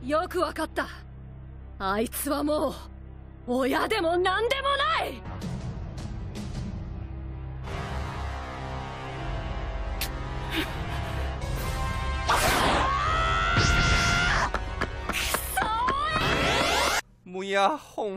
よくわかった。あいつはもう親でも何でもない。 뭐야 홍.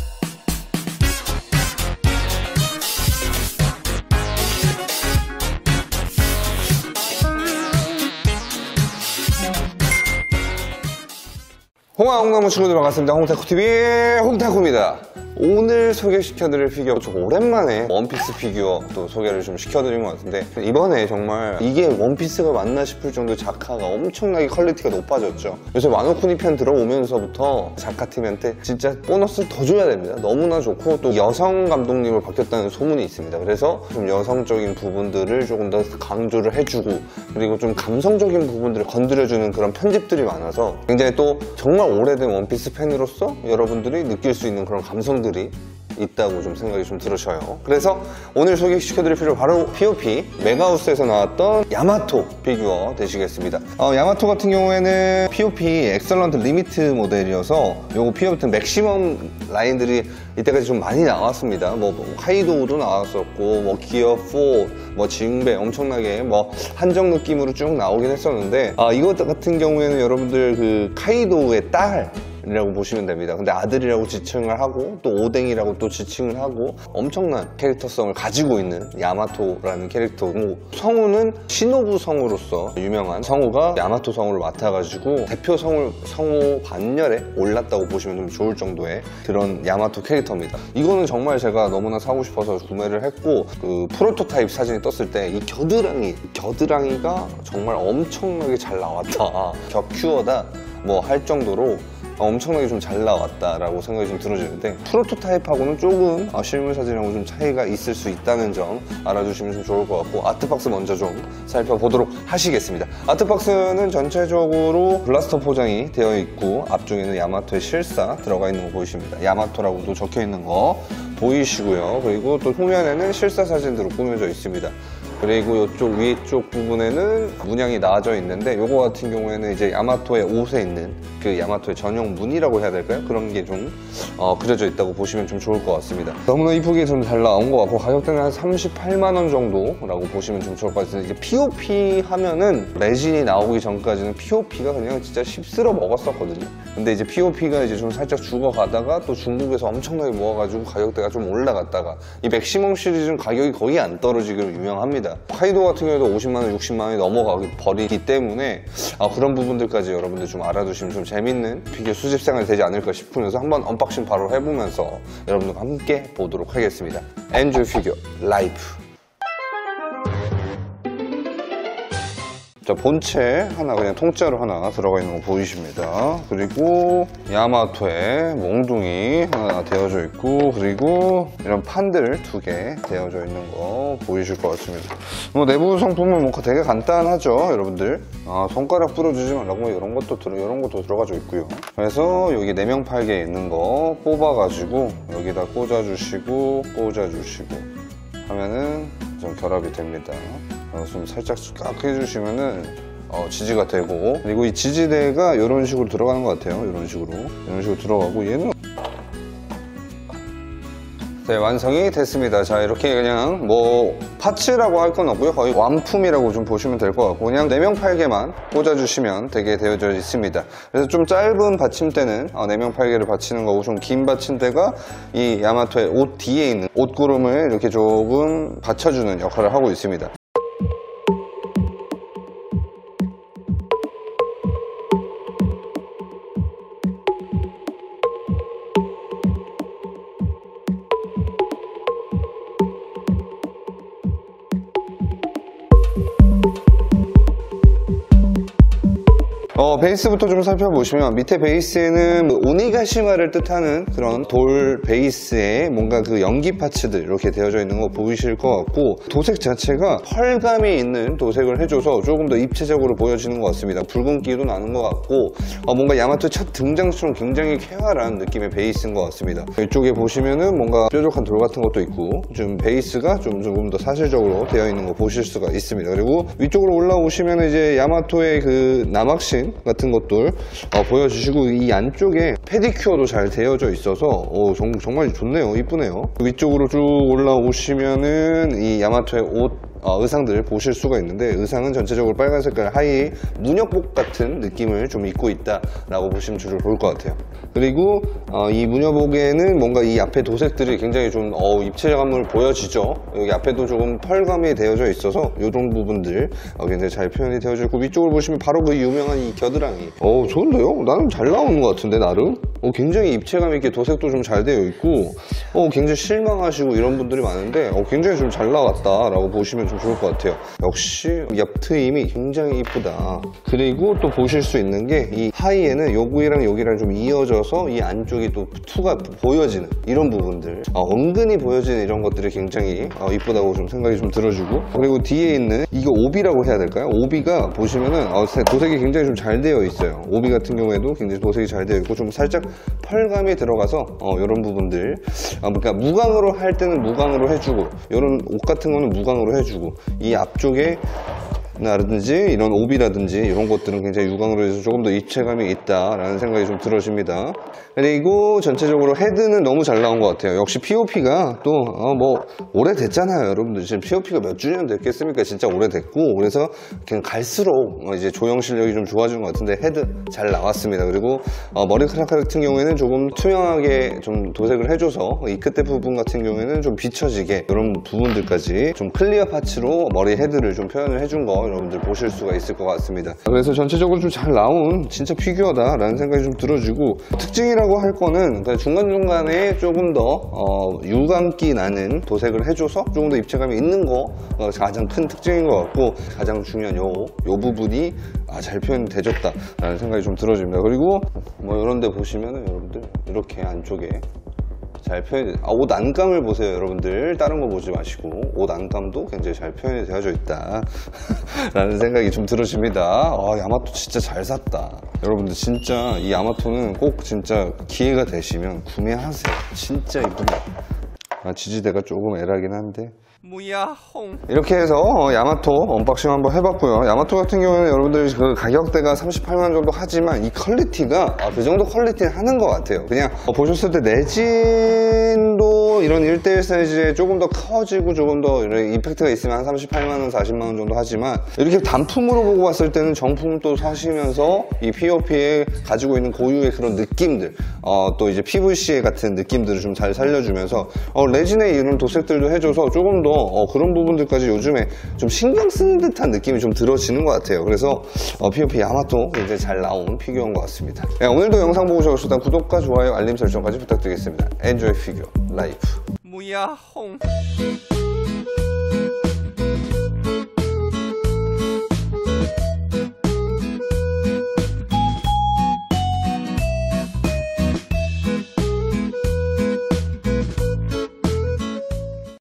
홍아홍나무 친구들 반갑습니다. 홍타쿠TV의 홍타쿠입니다. 오늘 소개시켜드릴 피규어, 좀 오랜만에 원피스 피규어 또 소개를 좀 시켜드린 것 같은데, 이번에 정말 이게 원피스가 맞나 싶을 정도 자카가 엄청나게 퀄리티가 높아졌죠. 요새 와노쿠니 편 들어오면서부터 자카팀한테 진짜 보너스를 더 줘야 됩니다. 너무나 좋고, 또 여성 감독님을 바뀌었다는 소문이 있습니다. 그래서 좀 여성적인 부분들을 조금 더 강조를 해주고, 그리고 좀 감성적인 부분들을 건드려주는 그런 편집들이 많아서 굉장히 또 정말 오래된 원피스 팬으로서 여러분들이 느낄 수 있는 그런 감성들이 있다고 좀 생각이 좀 들으셔요. 그래서 오늘 소개시켜드릴 피규어 바로 POP 메가우스에서 나왔던 야마토 피규어 되시겠습니다. 야마토 같은 경우에는 POP 엑설런트 리미트 모델이어서 요거 POP 맥시멈 라인들이 이때까지 좀 많이 나왔습니다. 뭐 카이도우도 나왔었고, 뭐 기어 4, 뭐 징베 엄청나게 뭐 한정 느낌으로 쭉 나오긴 했었는데, 이것 같은 경우에는 여러분들 그 카이도우의 딸 이라고 보시면 됩니다. 근데 아들이라고 지칭을 하고, 또 오뎅이라고 또 지칭을 하고, 엄청난 캐릭터성을 가지고 있는 야마토라는 캐릭터고, 성우는 시노부 성우로서 유명한 성우가 야마토 성우를 맡아가지고 대표 성우 반열에 올랐다고 보시면 좀 좋을 정도의 그런 야마토 캐릭터입니다. 이거는 정말 제가 너무나 사고 싶어서 구매를 했고, 그 프로토타입 사진이 떴을 때 이 겨드랑이가 정말 엄청나게 잘 나왔다, 격큐어다 뭐 할 정도로 엄청나게 좀 잘 나왔다라고 생각이 좀 들어지는데, 프로토타입하고는 조금 실물 사진하고 좀 차이가 있을 수 있다는 점 알아주시면 좀 좋을 것 같고, 아트박스 먼저 좀 살펴보도록 하시겠습니다. 아트박스는 전체적으로 블라스터 포장이 되어 있고, 앞쪽에는 야마토의 실사 들어가 있는 거 보이십니다. 야마토라고도 적혀 있는 거 보이시고요. 그리고 또 후면에는 실사 사진으로 꾸며져 있습니다. 그리고 이쪽 위쪽 부분에는 문양이 나와져 있는데, 요거 같은 경우에는 이제 야마토의 옷에 있는 그 야마토의 전용 무늬라고 해야 될까요? 그런 게 좀 그려져 있다고 보시면 좀 좋을 것 같습니다. 너무나 이쁘게 좀 잘 나온 것 같고, 가격대는 한 38만원 정도라고 보시면 좀 좋을 것 같습니다. 이제 POP 하면은 레진이 나오기 전까지는 POP가 그냥 진짜 씹쓸어 먹었었거든요. 근데 이제 POP가 이제 좀 살짝 죽어가다가 또 중국에서 엄청나게 모아가지고 가격대가 좀 올라갔다가, 이 맥시멈 시리즈는 가격이 거의 안 떨어지기로 유명합니다. 카이도 같은 경우에도 50만원, 60만원이 넘어가기 버리기 때문에 그런 부분들까지 여러분들 좀 알아두시면 좀 재밌는 피규어 수집 생활이 되지 않을까 싶으면서 한번 언박싱 바로 해보면서 여러분들과 함께 보도록 하겠습니다. 엔조이 피규어 라이브. 자, 본체 하나, 그냥 통째로 하나 들어가 있는 거 보이십니다. 그리고 야마토의 몽둥이 하나 되어져 있고, 그리고 이런 판들 2개 되어져 있는 거 보이실 것 같습니다. 뭐 내부 성품은 뭔가 되게 간단하죠, 여러분들. 손가락 부러지지 말라고 뭐 이런 것도 들어가져 있고요. 그래서 여기 4명 팔게 있는 거 뽑아가지고 여기다 꽂아주시고 하면은 좀 결합이 됩니다. 좀 살짝 깍 해주시면은 지지가 되고, 그리고 이 지지대가 이런 식으로 들어가는 것 같아요. 이런 식으로 들어가고, 얘는 네, 완성이 됐습니다. 자, 이렇게 그냥 뭐 파츠라고 할 건 없고요. 거의 완품이라고 좀 보시면 될 것 같고, 그냥 4명 팔개만 꽂아주시면 되게 되어져 있습니다. 그래서 좀 짧은 받침대는 4명 팔개를 받치는 거고, 좀 긴 받침대가 이 야마토의 옷 뒤에 있는 옷구름을 이렇게 조금 받쳐주는 역할을 하고 있습니다. 베이스부터 좀 살펴보시면, 밑에 베이스에는 오니가시마를 뜻하는 그런 돌 베이스에 뭔가 그 연기 파츠들 이렇게 되어져 있는 거 보이실 것 같고, 도색 자체가 펄감이 있는 도색을 해줘서 조금 더 입체적으로 보여지는 것 같습니다. 붉은기도 나는 것 같고, 뭔가 야마토 첫 등장처럼 굉장히 쾌활한 느낌의 베이스인 것 같습니다. 이쪽에 보시면은 뭔가 뾰족한 돌 같은 것도 있고, 좀 베이스가 조금 더 사실적으로 되어 있는 거 보실 수가 있습니다. 그리고 위쪽으로 올라오시면 이제 야마토의 그 남학신 같은 것들 보여주시고, 이 안쪽에 페디큐어도 잘 되어져 있어서 정말 좋네요. 이쁘네요. 위쪽으로 쭉 올라오시면은 이 야마토의 의상들 보실 수가 있는데, 의상은 전체적으로 빨간 색깔 하이 무녀복 같은 느낌을 좀 입고 있다 라고 보시면 좋을 것 같아요. 그리고 이 무녀복에는 뭔가 이 앞에 도색들이 굉장히 좀 입체감을 보여지죠. 여기 앞에도 조금 펄감이 되어져 있어서 이런 부분들 굉장히 잘 표현이 되어져 있고, 위쪽을 보시면 바로 그 유명한 이 겨드랑이 좋은데요? 나는 잘 나오는 것 같은데, 나름 굉장히 입체감 있게 도색도 좀 잘 되어 있고, 굉장히 실망하시고 이런 분들이 많은데 굉장히 좀 잘 나왔다 라고 보시면 좀 좋을 것 같아요. 역시 옆 트임이 굉장히 이쁘다. 그리고 또 보실 수 있는 게, 이 하이에는 여기랑 여기랑 좀 이어져서 이 안쪽이 또 투가 보여지는 이런 부분들, 은근히 보여지는 이런 것들이 굉장히 이쁘다고 좀 생각이 좀 들어주고, 그리고 뒤에 있는 이거 오비라고 해야 될까요? 오비가 보시면은 도색이 굉장히 좀 잘 되어 있어요. 오비 같은 경우에도 굉장히 도색이 잘 되어 있고, 좀 살짝 펄감이 들어가서 이런 부분들, 그러니까 무광으로 할 때는 무광으로 해주고, 이런 옷 같은 거는 무광으로 해주고, 이 앞쪽에 라든지 이런 오비라든지 이런 것들은 굉장히 유광으로 해서 조금 더 입체감이 있다라는 생각이 좀 들어집니다. 그리고 전체적으로 헤드는 너무 잘 나온 것 같아요. 역시 POP가 또 뭐 오래됐잖아요, 여러분들. 지금 POP가 몇 주년 됐겠습니까? 진짜 오래됐고, 그래서 그냥 갈수록 이제 조형 실력이 좀 좋아진 것 같은데, 헤드 잘 나왔습니다. 그리고 머리카락 같은 경우에는 조금 투명하게 좀 도색을 해줘서 이 끝에 부분 같은 경우에는 좀 비춰지게 이런 부분들까지 좀 클리어 파츠로 머리 헤드를 좀 표현을 해준 거 여러분들 보실 수가 있을 것 같습니다. 그래서 전체적으로 좀 잘 나온 진짜 피규어다 라는 생각이 좀 들어지고, 특징이라고 할 거는 중간중간에 조금 더 유광기 나는 도색을 해줘서 조금 더 입체감이 있는 거가 가장 큰 특징인 것 같고, 가장 중요한 요 부분이 잘 표현되졌다 라는 생각이 좀 들어집니다. 그리고 뭐 이런 데 보시면은 여러분들 이렇게 안쪽에 잘 표현이, 옷 안감을 보세요, 여러분들. 다른 거 보지 마시고 옷 안감도 굉장히 잘 표현이 되어져 있다 라는 생각이 좀 들어집니다. 야마토 진짜 잘 샀다. 여러분들 진짜 이 야마토는 꼭 진짜 기회가 되시면 구매하세요. 진짜 이쁩니다. 지지대가 조금 애라긴 한데 무야홍. 이렇게 해서 야마토 언박싱 한번 해봤고요. 야마토 같은 경우에는 여러분들 그 가격대가 38만 정도 하지만 이 퀄리티가 그 정도 퀄리티는 하는 것 같아요. 그냥 보셨을 때 내진도 이런 1:1 사이즈에 조금 더 커지고 조금 더 이런 임팩트가 있으면 한 38만원, 40만원 정도 하지만, 이렇게 단품으로 보고 봤을 때는 정품 또 사시면서 이 POP에 가지고 있는 고유의 그런 느낌들, 또 이제 PVC 같은 느낌들을 좀 잘 살려주면서 레진의 이런 도색들도 해줘서 조금 더 그런 부분들까지 요즘에 좀 신경 쓰는 듯한 느낌이 좀 들어지는 것 같아요. 그래서 POP 야마토 굉장히 잘 나온 피규어인 것 같습니다. 오늘도 영상 보고 싶으시다면 구독과 좋아요, 알림 설정까지 부탁드리겠습니다. 엔조이 피규어 라이프 무야홍.